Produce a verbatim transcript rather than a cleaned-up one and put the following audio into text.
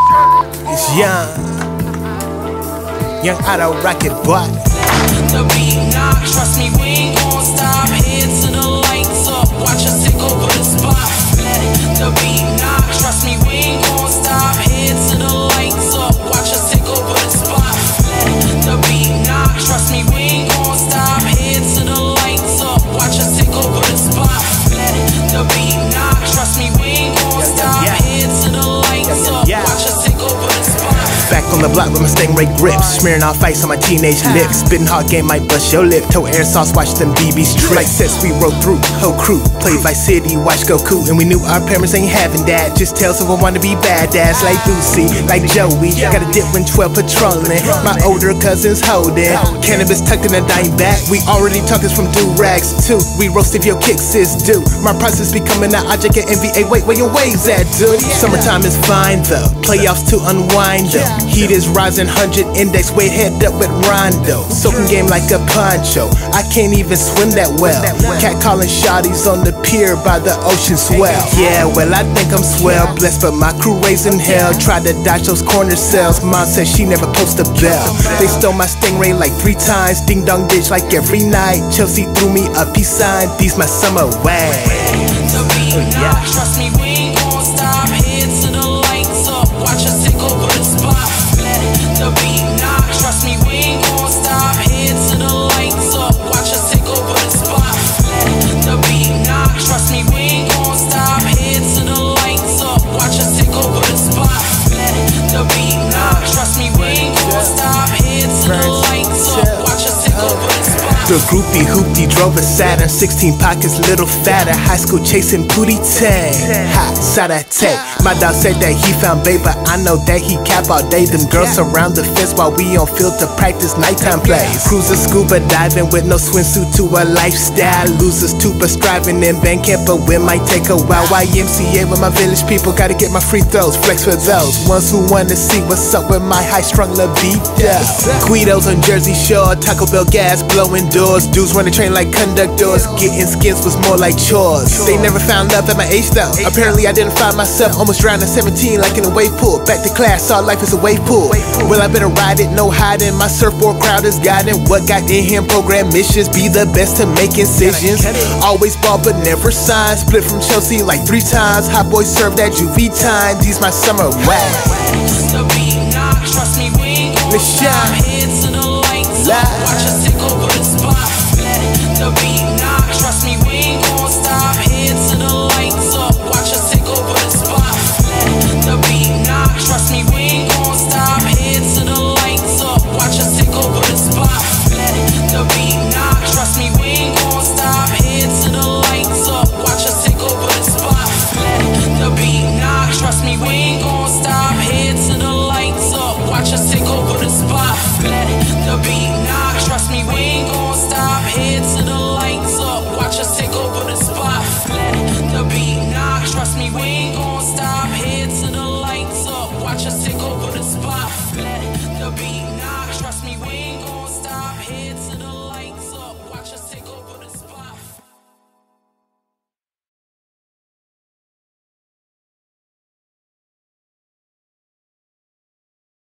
It's young, young Otto Rocket Boy. The beat knock, trust me, we ain't gon' stop. Head to the lights up, watch us take over the spot. The beat knock, trust me, we ain't gon' stop. Head to the lights up, watch us take over the spot. The beat knock, trust me, we ain't gon' stop. Head to the lights up, watch us take over the spot. The beat knock, trust me, we ain't gon' stop. Head to the lights up, watch us take over the spot. Back on the block with my Stingray grips, smearing off ice on my teenage lips. Spitting hard game might bust your lip. Toe air sauce, watch them B Bs trip. Like sets we rode through, whole crew played Vice City, watch Goku. And we knew our parents ain't having that. Just tell someone wanna be badass like Lucy, like Joey. Got a dip when twelve patrolling. My older cousins holding cannabis tucked in a dime back. We already talkers from do rags too. We roast if your kicks is due. My process becoming an object at N B A. Wait, where your waves at, dude? Summertime is fine though. Playoffs to unwind though. Heat is rising, hundred index, weight head up with Rondo. Soaking game like a poncho. I can't even swim that well. Cat calling shotties on the pier by the ocean swell. Yeah, well I think I'm swell, blessed, but my crew raising hell. Tried to dodge those corner cells. Mom said she never post a bell. They stole my Stingray like three times. Ding dong ditch like every night. Chelsea threw me a peace sign. These my summer way. The beat knock, trust me, we ain't gon' stop. Head to the lights up, watch us take over the spot. The beat knock, trust me, we ain't gon' stop. Head to the lights up, watch us take over the spot. The beat knock, trust me, we ain't gon' stop. Head to the lights up, watch us take over the spot. The beat knock, trust me, we ain't gon' stop. Head to the lights up, watch us take over the spot. The groupie hoopty drove a Saturn, sixteen pockets, little fatter. High school chasing booty tang. Ha, Sadate. My dog said that he found babe, but I know that he cap all day. Them girls surround the fence while we on field to practice nighttime plays. Cruisers scuba diving with no swimsuit to a lifestyle. Losers tuba striving in band camp, but we might take a while. Y M C A with my village people, gotta get my free throws. Flex for those ones who wanna see what's up with my high strung La Vida. Guidos on Jersey Shore, Taco Bell gas blowing doors. Dudes running train like conductors. Getting skins was more like chores. They never found love at my age though. Apparently I didn't find myself. Almost drowned at seventeen like in a wave pool. Back to class, saw life as a wave pool. Well I better ride it, no hiding. My surfboard crowd is guiding. What got in him, program missions. Be the best to make incisions. Always ball but never sign. Split from Chelsea like three times. Hot boy served that juvie time. These my summer wax. The beat knock, trust me, we ain't gon' stop. Head to the lights up, watch us take over the spot. The beat knock, trust me, we ain't gon' stop. Head to the lights up, watch us take over the spot. The beat knock, trust me, we ain't gon' stop. Head to the lights up, watch us take over the spot. The beat knock, trust me, we ain't gon' stop. Head to the lights up, watch us take over the spot. The beat knock, trust me, we ain't gon' stop. Head to the lights up, watch us take over the spot. The beat knock, trust me, we ain't gon' stop. Head to the lights up, watch us take over the spot. The beat knock, trust me, we ain't gon' stop. Head to the lights up, watch us take over the spot. The beat knock, trust me, we ain't